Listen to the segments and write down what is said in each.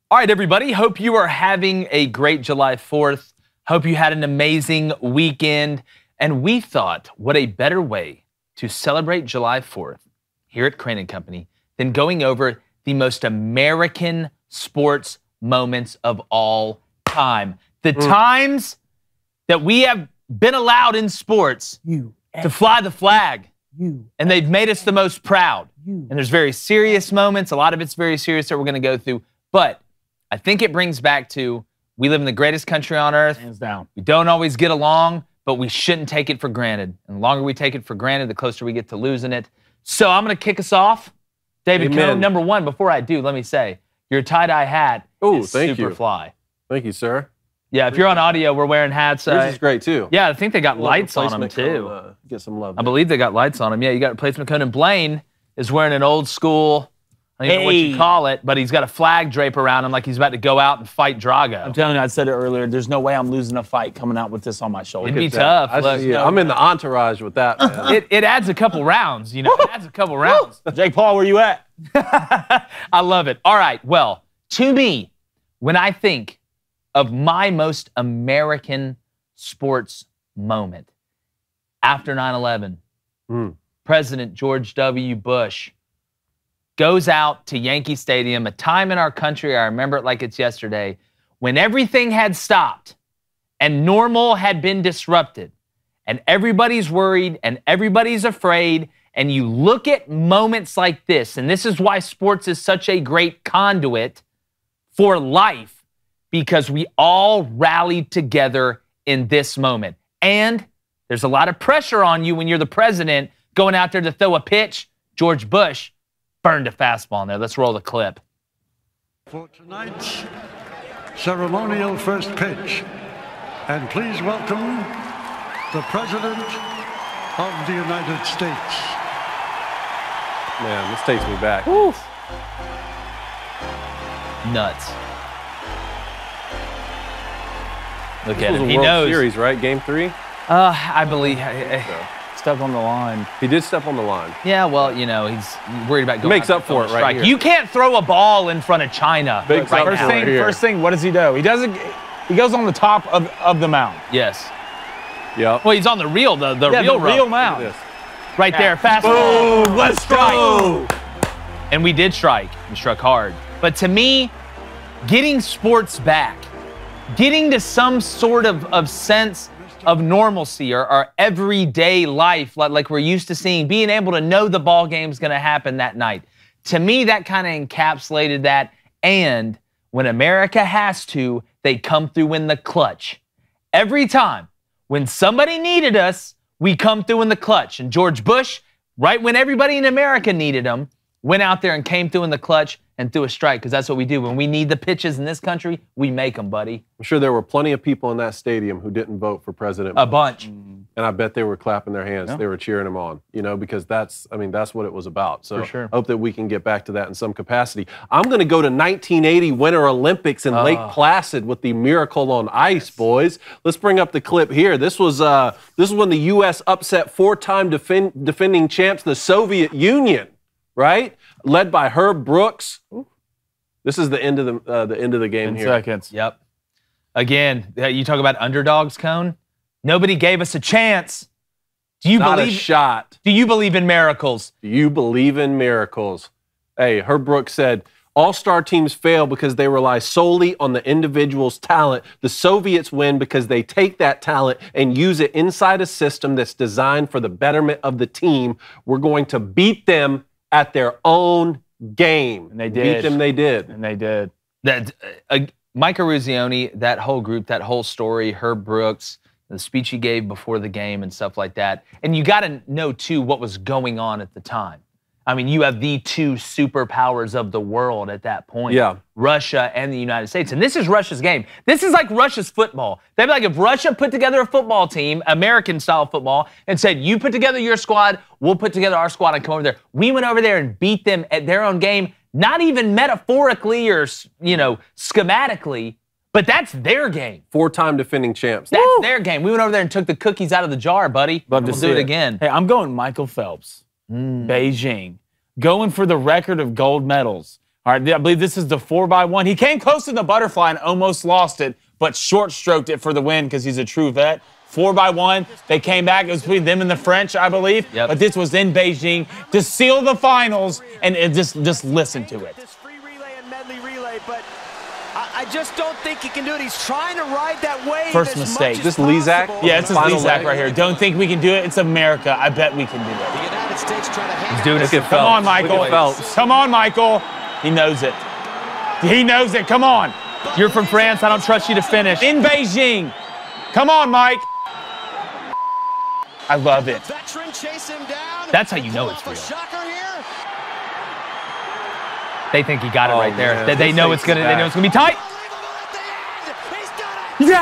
All right, everybody. Hope you are having a great July 4th. Hope you had an amazing weekend. And we thought, what a better way to celebrate July 4th here at Crane & Company than going over the most American sports moments of all time. The times that we have been allowed in sports to fly the flag. And they've made us the most proud. And there's very serious moments. A lot of it's very serious that we're going to go through. But I think it brings back to we live in the greatest country on earth. Hands down. We don't always get along, but we shouldn't take it for granted. And the longer we take it for granted, the closer we get to losing it. So I'm going to kick us off. David Cohn, number one, before I do, let me say, your tie-dye hat is super fly. Thank you, sir. Yeah, if you're on audio, we're wearing hats. Yours is great, too. Yeah, I think they got lights on them, too. Get some love. I believe they got lights on them. Yeah, you got replacement code. And Blaine is wearing an old school, I don't know what you call it, but he's got a flag drape around him like he's about to go out and fight Drago. I'm telling you, I said it earlier, there's no way I'm losing a fight coming out with this on my shoulder. It'd be tough. I'm in the entourage with that, man. It adds a couple rounds, you know. It adds a couple rounds. Jake Paul, where you at? I love it. All right, well, to me, when I think of my most American sports moment after 9/11, President George W. Bush goes out to Yankee Stadium, a time in our country, I remember it like it's yesterday, when everything had stopped and normal had been disrupted and everybody's worried and everybody's afraid, and you look at moments like this, and this is why sports is such a great conduit for life, because we all rallied together in this moment. And there's a lot of pressure on you when you're the president going out there to throw a pitch. George Bush burned a fastball in there. Let's roll the clip. For tonight's ceremonial first pitch, and please welcome the President of the United States. Man, this takes me back. Oof. Nuts. Look at him. He knows. World Series, right? Game 3? I believe. Stuck on the line. He did step on the line. Yeah, well, you know, he's worried about going. Makes up for it right here. You can't throw a ball in front of China right now. First thing, what does he do? He goes on the top of the mound. Yes. Yep. Well, he's on the reel, the real mound. Right there, fastball. Boom, let's go. And we did strike. We struck hard. But to me, getting sports back, getting to some sort of sense of normalcy or our everyday life like we're used to seeing, being able to know the ball game's going to happen that night. To me, that kind of encapsulated that. And when America has to, they come through in the clutch. Every time when somebody needed us, we come through in the clutch. And George Bush, right when everybody in America needed him, went out there and came through in the clutch and threw a strike, because that's what we do. When we need the pitches in this country, we make them, buddy. I'm sure there were plenty of people in that stadium who didn't vote for President Bush. A bunch. And I bet they were clapping their hands. Yeah. They were cheering him on, you know, because that's what it was about. So for sure. I hope that we can get back to that in some capacity. I'm going to go to 1980 Winter Olympics in Lake Placid with the Miracle on Ice, boys. Let's bring up the clip here. This was when the U.S. upset four-time defending champs, the Soviet Union, right? Led by Herb Brooks. This is the end of the game here. 10 seconds. Yep. Again, you talk about underdogs, Cone. Nobody gave us a chance. Do you Not a shot. Do you believe in miracles? Do you believe in miracles? Hey, Herb Brooks said, all-star teams fail because they rely solely on the individual's talent. The Soviets win because they take that talent and use it inside a system that's designed for the betterment of the team. We're going to beat them at their own game. And they did. Beat them, they did. And they did. That Mike Eruzione, that whole group, that whole story, Herb Brooks, the speech he gave before the game and stuff like that. And you got to know, too, what was going on at the time. I mean, you have the two superpowers of the world at that point. Yeah. Russia and the United States. And this is Russia's game. This is like Russia's football. They'd be like, if Russia put together a football team, American-style football, and said, you put together your squad, we'll put together our squad and come over there. We went over there and beat them at their own game, not even metaphorically or, you know, schematically, but that's their game. Four-time defending champs. That's their game. We went over there and took the cookies out of the jar, buddy. Love to We'll see do it again. Hey, I'm going Michael Phelps. Beijing. Going for the record of gold medals. All right, I believe this is the 4x1. He came close to the butterfly and almost lost it, but short-stroked it for the win because he's a true vet. 4x1. They came back. It was between them and the French, I believe. Yep. But this was in Beijing to seal the finals, and just listen to it. This free relay and medley relay, but I just don't think he can do it. He's trying to ride that wave. First as mistake. much This as Lezak? possible. Yeah, it's his Final Lezak leg. right here. Don't think we can do it. It's America. I bet we can do The it. United States trying to hang He's doing it. Come on, Michael. Look at Phelps. Come on, Michael. He knows it. He knows it. Come on. You're from France. I don't trust you to finish. In Beijing. Come on, Mike. I love it. Veteran chase him down. That's how you know it's Pull off real. a shocker here. They think he got it right there. man. They This know thing's it's gonna. They know back. it's gonna be tight. He's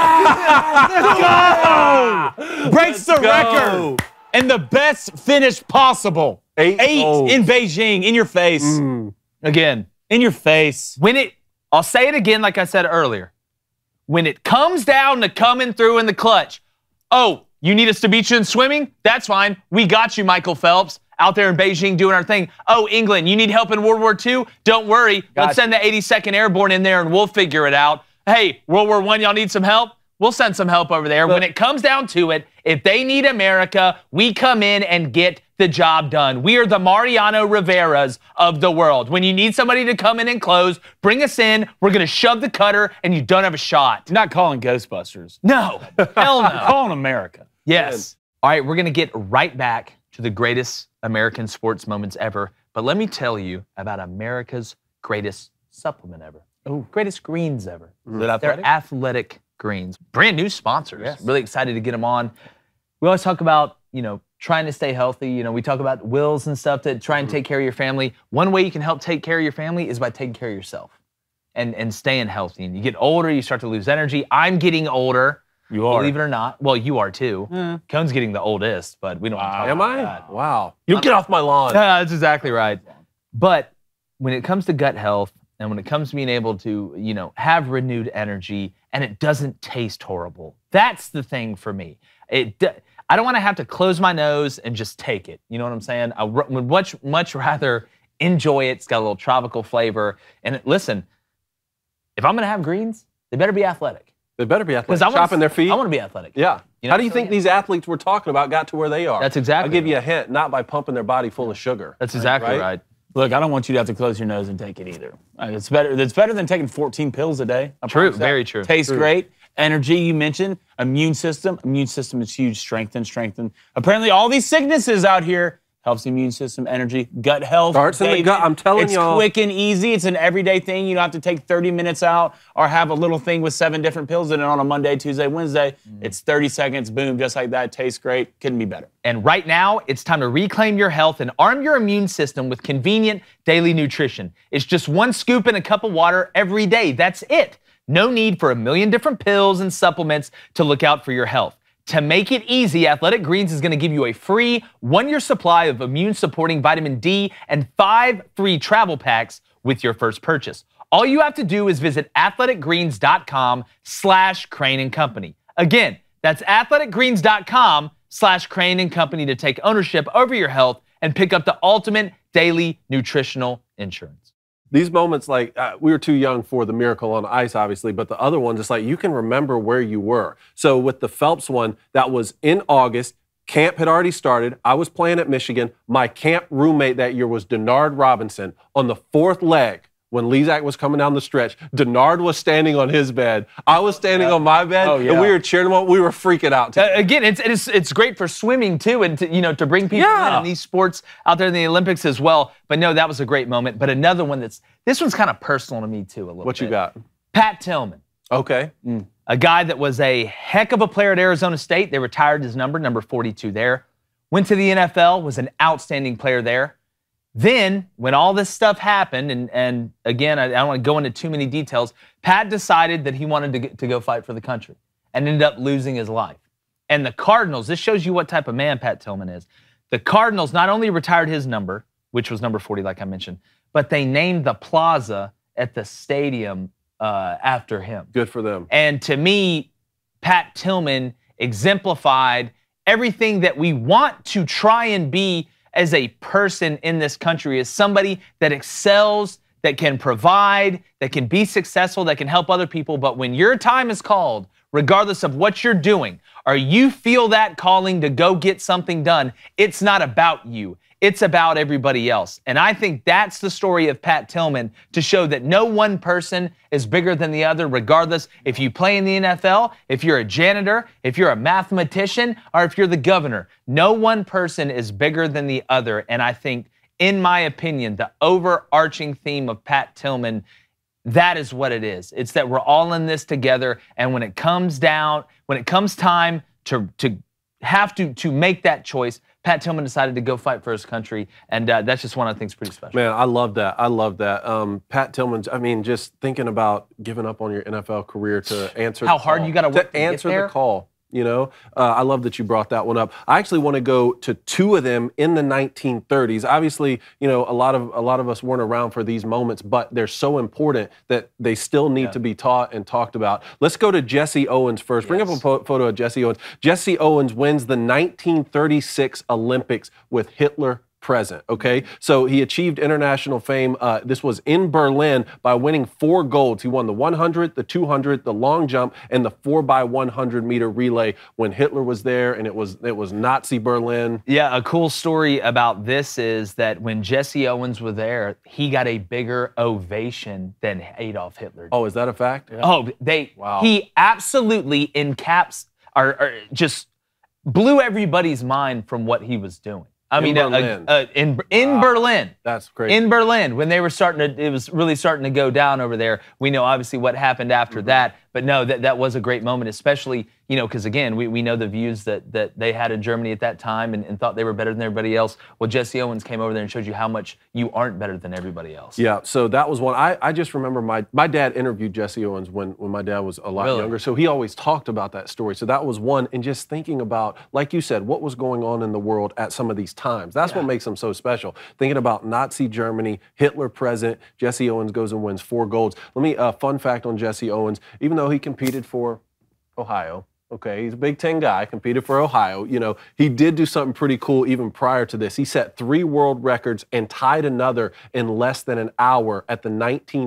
done it. Let's go! Breaks the record. And the best finish possible. 8 8 goals. in Beijing. In your face. Again, In your face. I'll say it again, like I said earlier. When it comes down to coming through in the clutch, oh, you need us to beat you in swimming? That's fine. We got you, Michael Phelps, out there in Beijing doing our thing. Oh, England, you need help in World War II? Don't worry. Let's send the 82nd Airborne in there and we'll figure it out. Hey, World War I, y'all need some help? We'll send some help over there. When it comes down to it, if they need America, we come in and get the job done. We are the Mariano Riveras of the world. When you need somebody to come in and close, bring us in. We're going to shove the cutter, and you don't have a shot. You're not calling Ghostbusters. No. Hell You're no. calling America. Yes. All right, we're going to get right back to the greatest American sports moments ever. But let me tell you about America's greatest supplement ever. Oh. Greatest greens ever. Is it They're athletic? Athletic Greens. Brand new sponsors. Yes. Really excited to get them on. We always talk about, trying to stay healthy. We talk about wills and stuff to try and take care of your family. One way you can help take care of your family is by taking care of yourself and staying healthy. And you get older, you start to lose energy. I'm getting older. You are. Believe it or not. Well, you are too. Cone's getting the oldest, but we don't want to talk Am about I? that. Wow. You get off my lawn. Yeah, that's exactly right. But when it comes to gut health and when it comes to being able to, have renewed energy and it doesn't taste horrible, that's the thing for me. I don't want to have to close my nose and just take it. You know what I'm saying? I would much rather enjoy it. It's got a little tropical flavor. And listen, if I'm going to have greens, they better be athletic. They better be athletic. I wanna- Chopping their feet. I want to be athletic. Yeah. You know, How do you so think yeah. these athletes we're talking about got to where they are? That's exactly I'll give you right. a hint. Not by pumping their body full of sugar. That's exactly Right? right. Look, I don't want you to have to close your nose and take it either. It's better. It's better than taking 14 pills a day. I True, promise that. very true. Tastes great. Energy, you mentioned. Immune system. Immune system is huge. Strengthen. Apparently, all these sicknesses out here helps the immune system, energy, gut health. Starts in the gut, I'm telling y'all. It's quick and easy. It's an everyday thing. You don't have to take 30 minutes out or have a little thing with 7 different pills in it on a Monday, Tuesday, Wednesday. It's 30 seconds, boom, just like that. Tastes great. Couldn't be better. And right now, it's time to reclaim your health and arm your immune system with convenient daily nutrition. It's just 1 scoop in a cup of water every day. That's it. No need for a million different pills and supplements to look out for your health. To make it easy, Athletic Greens is going to give you a free 1-year supply of immune-supporting vitamin D and 5 free travel packs with your first purchase. All you have to do is visit athleticgreens.com/Crane & Company. Again, that's athleticgreens.com/Crane & Company to take ownership over your health and pick up the ultimate daily nutritional insurance. These moments, like, we were too young for the Miracle on Ice, obviously, but the other ones, it's like you can remember where you were. So with the Phelps one, that was in August. Camp had already started. I was playing at Michigan. My camp roommate that year was Denard Robinson. On the 4th leg, when Lezak was coming down the stretch, Denard was standing on his bed. I was standing on my bed, and we were cheering him on. We were freaking out. Again, it's great for swimming too, and to bring people in these sports out there in the Olympics as well. But no, that was a great moment. But another one this one's kind of personal to me too a little bit. What you got? Pat Tillman. Okay. A guy that was a heck of a player at Arizona State. They retired his number 42 there. Went to the NFL, was an outstanding player there. Then, when all this stuff happened, and again, I don't want to go into too many details, Pat decided that he wanted to go fight for the country and ended up losing his life. And the Cardinals, this shows you what type of man Pat Tillman is. The Cardinals not only retired his number, which was number 40, like I mentioned, but they named the plaza at the stadium after him. Good for them. And to me, Pat Tillman exemplified everything that we want to try and be as a person in this country, as somebody that excels, that can provide, that can be successful, that can help other people. But when your time is called, regardless of what you're doing, or you feel that calling to go get something done, it's not about you. It's about everybody else. And I think that's the story of Pat Tillman, to show that no one person is bigger than the other, regardless if you play in the NFL, if you're a janitor, if you're a mathematician, or if you're the governor. No one person is bigger than the other. And I think, in my opinion, the overarching theme of Pat Tillman, that is what it is. It's that we're all in this together, and when it comes time to have to make that choice, Pat Tillman decided to go fight for his country, and that's just one I think is pretty special. Man, I love that. I love that. Pat Tillman's, I mean, just thinking about giving up on your NFL career to answer how hard you got to work to answer get there. The call. You know, I love that you brought that one up. I actually want to go to two of them in the 1930s. Obviously, you know, a lot of us weren't around for these moments, but they're so important that they still need to be taught and talked about. Let's go to Jesse Owens first. Yes. Bring up a photo of Jesse Owens. Jesse Owens wins the 1936 Olympics with Hitler present, okay? So he achieved international fame. This was in Berlin by winning 4 golds. He won the 100, the 200, the long jump, and the 4x100 meter relay when Hitler was there, and it was Nazi Berlin. Yeah, a cool story about this is that when Jesse Owens was there, he got a bigger ovation than Adolf Hitler did. Oh, is that a fact? Yeah. Oh, wow. He absolutely just blew everybody's mind from what he was doing. I mean, in Berlin. That's crazy. In Berlin, when they were it was really starting to go down over there. We know obviously what happened after that, but no, that was a great moment, especially, you know, because again, we know the views that they had in Germany at that time and thought they were better than everybody else. Well, Jesse Owens came over there and showed you how much you aren't better than everybody else. Yeah, so that was one. I just remember my dad interviewed Jesse Owens when my dad was a lot younger, so he always talked about that story. So that was one, and just thinking about, like you said, what was going on in the world at some of these times. That's what makes them so special. Thinking about Nazi Germany, Hitler present, Jesse Owens goes and wins 4 golds. Let me, fun fact on Jesse Owens, even though he competed for Ohio, okay, he's a Big Ten guy, competed for Ohio. You know, he did do something pretty cool even prior to this. He set 3 world records and tied another in less than an hour at the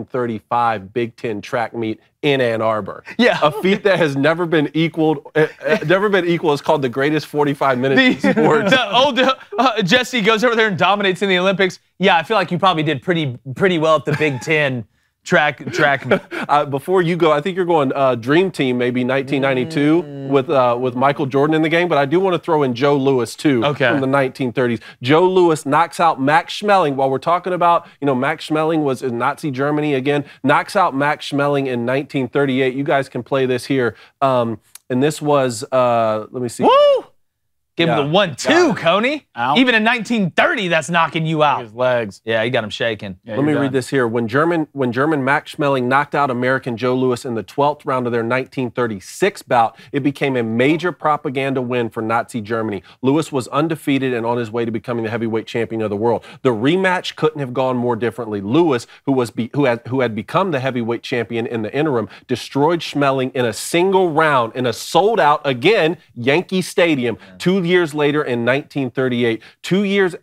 1935 Big Ten track meet in Ann Arbor. Yeah. A feat that has never been equaled. It's called the greatest 45 minutes in sports. Jesse goes over there and dominates in the Olympics. Yeah, I feel like you probably did pretty well at the Big Ten. Track. Before you go, I think you're going Dream Team, maybe 1992 with Michael Jordan in the game. But I do want to throw in Joe Louis too, from the 1930s. Joe Louis knocks out Max Schmeling. While we're talking about, you know, Max Schmeling was in Nazi Germany again. Knocks out Max Schmeling in 1938. You guys can play this here. And this was, let me see. Woo! Give him the 1-2, Coney. Ow. Even in 1930, that's knocking you out. His legs. Yeah, he got him shaking. Yeah, Let me read this here. When German Max Schmeling knocked out American Joe Louis in the 12th round of their 1936 bout, it became a major propaganda win for Nazi Germany. Louis was undefeated and on his way to becoming the heavyweight champion of the world. The rematch couldn't have gone more differently. Louis, who had become the heavyweight champion in the interim, destroyed Schmeling in a single round in a sold-out, again, Yankee Stadium. 2 years later in 1938, 2 years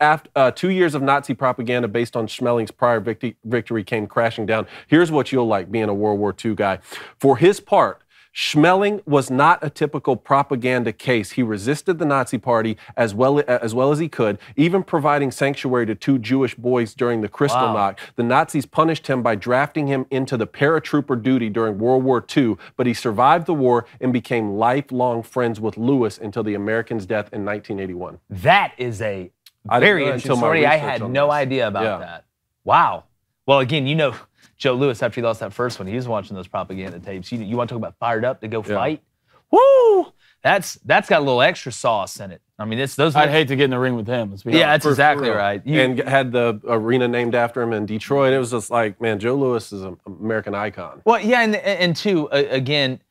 of Nazi propaganda based on Schmeling's prior victory came crashing down. Here's what you'll like being a World War II guy. For his part, Schmeling was not a typical propaganda case. He resisted the Nazi Party as well as he could, even providing sanctuary to 2 Jewish boys during the Kristallnacht. The Nazis punished him by drafting him into the paratrooper duty during World War II, but he survived the war and became lifelong friends with Louis until the American's death in 1981. That is a very interesting story. I had no idea about that. Wow. Well, again, you know, Joe Louis, after he lost that first one, he was watching those propaganda tapes. You want to talk about fired up to go fight? Woo! That's got a little extra sauce in it. I mean, I'd hate to get in the ring with him. Yeah, that's exactly right. And had the arena named after him in Detroit. It was just like, man, Joe Louis is an American icon. Well, yeah, and two, again,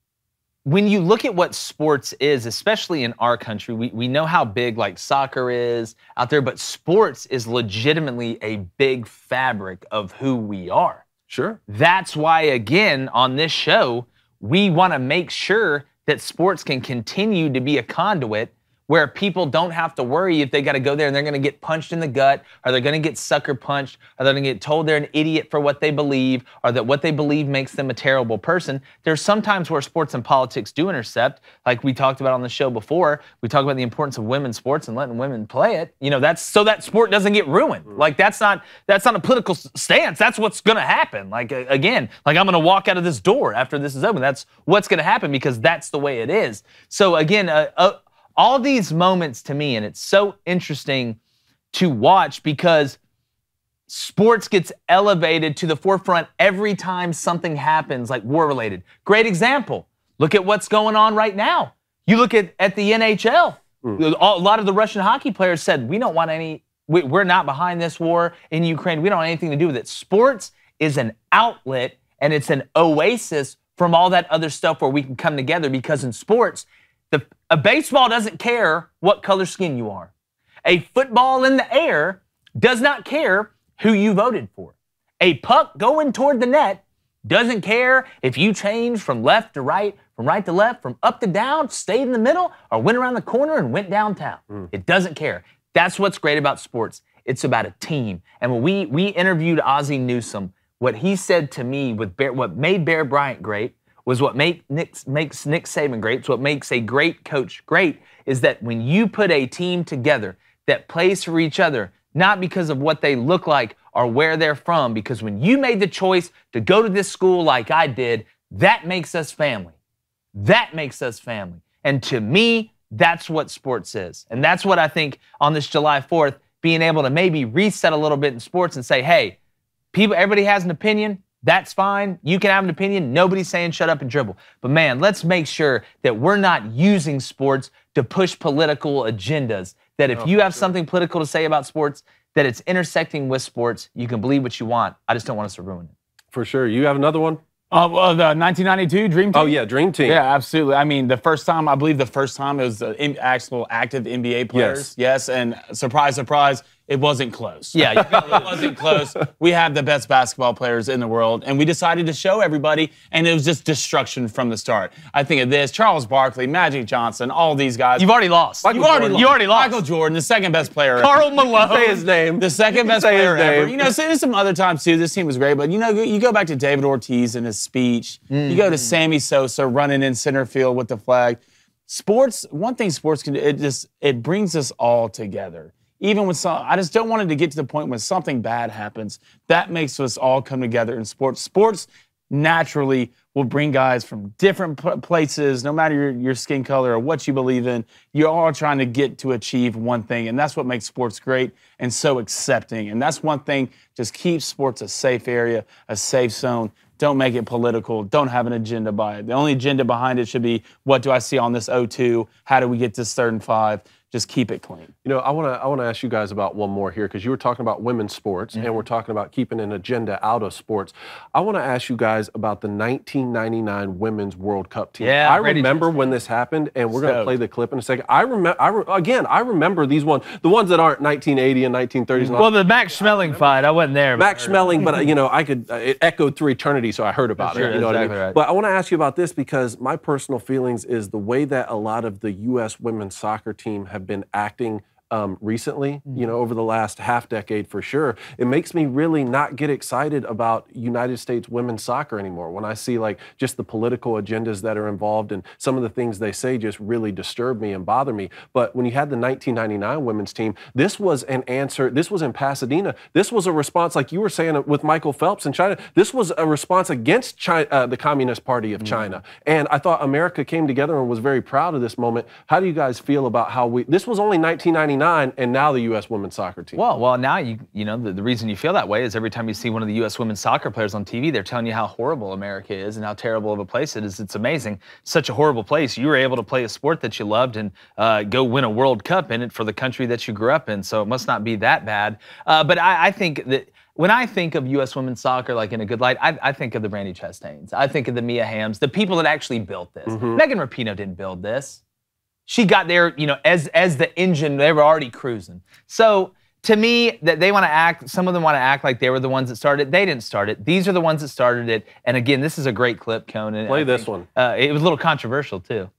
when you look at what sports is, especially in our country, we know how big like soccer is out there, but sports is legitimately a big fabric of who we are. Sure. That's why, again, on this show, we want to make sure that sports can continue to be a conduit where people don't have to worry if they got to go there and they're going to get punched in the gut, or they're going to get sucker punched, or they're going to get told they're an idiot for what they believe, or that what they believe makes them a terrible person. There's sometimes where sports and politics do intercept, like we talked about on the show before. We talk about the importance of women's sports and letting women play it. You know, that's so that sport doesn't get ruined. Like that's not a political stance. That's what's going to happen. Like again, like I'm going to walk out of this door after this is over. That's what's going to happen because that's the way it is. So again, all these moments to me, and it's so interesting to watch because sports gets elevated to the forefront every time something happens, like war-related. Great example. Look at what's going on right now. You look at the NHL. A lot of the Russian hockey players said, we're not behind this war in Ukraine. We don't have anything to do with it. Sports is an outlet, and it's an oasis from all that other stuff where we can come together because in sports, a baseball doesn't care what color skin you are. A football in the air does not care who you voted for. A puck going toward the net doesn't care if you change from left to right, from right to left, from up to down, stayed in the middle, or went around the corner and went downtown. It doesn't care. That's what's great about sports. It's about a team. And when we interviewed Ozzie Newsome, what he said to me, what made Bear Bryant great, was what makes Nick Saban great. It's what makes a great coach great, is that when you put a team together that plays for each other, not because of what they look like or where they're from, because when you made the choice to go to this school like I did, that makes us family. That makes us family. And to me, that's what sports is. And that's what I think on this July 4th, being able to maybe reset a little bit in sports and say, hey, everybody has an opinion. That's fine. You can have an opinion. Nobody's saying shut up and dribble. But man, let's make sure that we're not using sports to push political agendas. That if you have something political to say about sports, that it's intersecting with sports, you can believe what you want. I just don't want us to ruin it. For sure. You have another one? The 1992 Dream Team? Oh, yeah, Dream Team. Yeah, absolutely. I mean, I believe the first time it was the actual active NBA players. Yes, and surprise, surprise, it wasn't close. Yeah, it wasn't close. We have the best basketball players in the world, and we decided to show everybody, and it was just destruction from the start. I think of this, Charles Barkley, Magic Johnson, all these guys. You've already lost. You already lost. Michael Jordan, the second best player Karl Malone. Say his name. The second best player ever. You know, so there's some other times, too. This team was great, but, you know, you go back to David Ortiz and his speech. You go to Sammy Sosa running in center field with the flag. Sports, one thing sports can do, it brings us all together. Even when I just don't want it to get to the point when something bad happens. That makes us all come together in sports. Sports naturally will bring guys from different places, no matter your skin color or what you believe in. You're all trying to get to achieve one thing, and that's what makes sports great and so accepting. And that's one thing, just keep sports a safe area, a safe zone. Don't make it political. Don't have an agenda by it. The only agenda behind it should be, what do I see on this 0-2? How do we get this 3rd and 5? Just keep it clean. You know, I want to ask you guys about one more here because you were talking about women's sports and we're talking about keeping an agenda out of sports. I want to ask you guys about the 1999 Women's World Cup team. Yeah, I remember when this happened, and we're going to play the clip in a second. I remember these ones, the ones that aren't 1980 and 1930s. Well, the Max Schmeling fight, I wasn't there. Max Schmeling, but you know, it echoed through eternity, so I heard about it. You know what I mean? Right. But I want to ask you about this because my personal feelings is the way that a lot of the U.S. women's soccer team have been acting recently, you know, over the last half decade for sure, it makes me really not get excited about United States women's soccer anymore. When I see like just the political agendas that are involved and some of the things they say just really disturb me and bother me. But when you had the 1999 women's team, this was an answer. This was in Pasadena. This was a response, like you were saying with Michael Phelps in China. This was a response against China, the Communist Party of China. And I thought America came together and was very proud of this moment. How do you guys feel about how this was only 1999 and now the U.S. women's soccer team? Well, now you know the reason you feel that way is every time you see one of the U.S. women's soccer players on TV, they're telling you how horrible America is and how terrible of a place it is. It's amazing. Such a horrible place. You were able to play a sport that you loved and go win a World Cup in it for the country that you grew up in. So it must not be that bad. But I think that when I think of U.S. women's soccer, like in a good light, I think of the Brandy Chastains. I think of the Mia Hamms, the people that actually built this. Megan Rapinoe didn't build this. She got there, you know, as the engine, they were already cruising. So to me, that they want to act, some of them want to act like they were the ones that started it. They didn't start it. These are the ones that started it. And again, this is a great clip, Conan. Play this one. It was a little controversial too.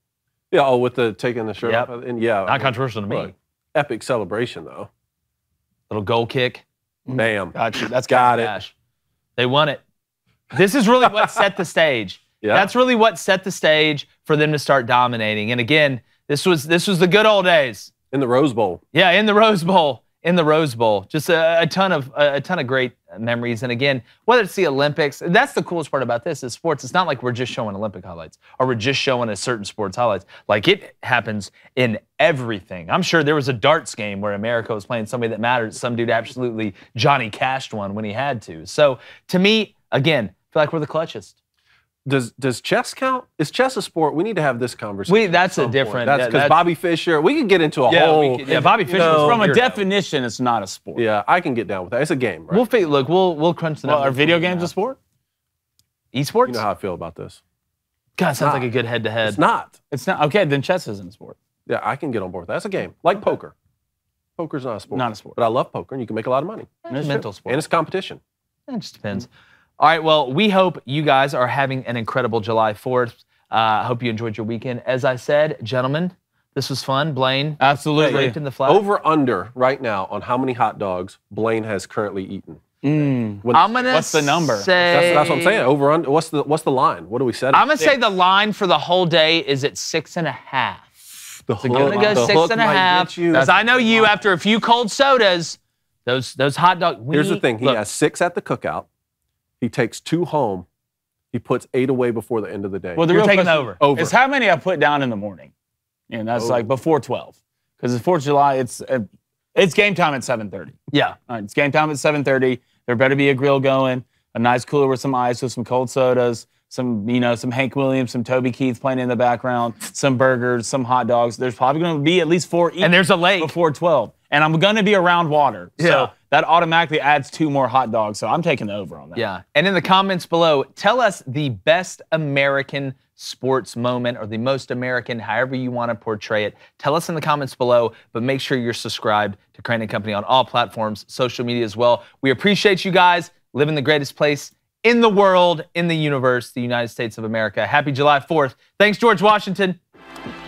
Yeah, oh, with the taking the shirt Yep. off. And yeah. Not controversial to me. Look, epic celebration, though. Little goal kick. Bam. Got you. That's Got it. Gosh. They won it. This is really what set the stage. Yeah. That's really what set the stage for them to start dominating. And again, this was the good old days. In the Rose Bowl. Yeah, in the Rose Bowl. In the Rose Bowl. Just a ton of great memories. And again, whether it's the Olympics, that's the coolest part about this is sports. It's not like we're just showing Olympic highlights or we're just showing a certain sports highlights. Like it happens in everything. I'm sure there was a darts game where America was playing somebody that mattered. Some dude absolutely Johnny Cashed one when he had to. So to me, again, I feel like we're the clutchest. Does chess count? Is chess a sport? We need to have this conversation. That's a different. That's because Bobby Fischer. We could get into a whole. Bobby Fischer was From a weirdo. definition, it's not a sport. Yeah, I can get down with that. It's a game, right? We'll crunch the Well, numbers. are video games a sport? Esports? You know how I feel about this. God, sounds like not. a good head-to-head. It's not. It's not. Okay, then chess isn't a sport. Yeah, I can get on board with that. That's a game. Like poker. Poker's not a sport. Not a sport. But I love poker, and you can make a lot of money. It's a mental sport. And it's competition. It just depends. All right, well, we hope you guys are having an incredible July 4th. I hope you enjoyed your weekend. As I said, gentlemen, this was fun. Blaine, Absolutely. draped in the flag. Over under right now on how many hot dogs Blaine has currently eaten. When- I'm gonna What's the number? say that's what I'm saying. Over under. What's the line? What do we set? I'm gonna say the line for the whole day is at 6.5. the I'm gonna go 6.5 because I know you. After a few cold sodas, those hot dogs. Here's the thing. He has 6 at the cookout. He takes 2 home. He puts 8 away before the end of the day. Well, the You're real taking question over. is how many I put down in the morning. And that's like before 12. Because it's 4th of July, it's game time at 7:30. Yeah. All right, it's game time at 7:30. There better be a grill going, a nice cooler with some ice, with some cold sodas, some Hank Williams, some Toby Keith playing in the background, some burgers, some hot dogs. There's probably going to be at least 4 And there's a lake. before 12. And I'm going to be around water. Yeah. So that automatically adds 2 more hot dogs. So I'm taking the over on that. Yeah. And in the comments below, tell us the best American sports moment or the most American, however you want to portray it. Tell us in the comments below, but make sure you're subscribed to Crane & Company on all platforms, social media as well. We appreciate you guys. Live in the greatest place in the world, in the universe, the United States of America. Happy July 4th. Thanks, George Washington.